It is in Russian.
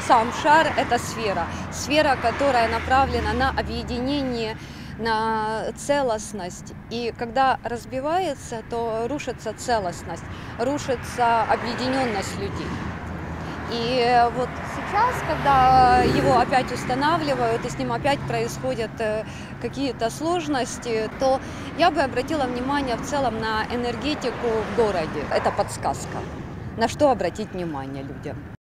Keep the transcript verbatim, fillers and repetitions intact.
сам шар – это сфера. Сфера, которая направлена на объединение, на целостность. И когда разбивается, то рушится целостность, рушится объединенность людей. И вот сейчас, когда его опять устанавливают, и с ним опять происходят какие-то сложности, то я бы обратила внимание в целом на энергетику в городе. Это подсказка, на что обратить внимание людям.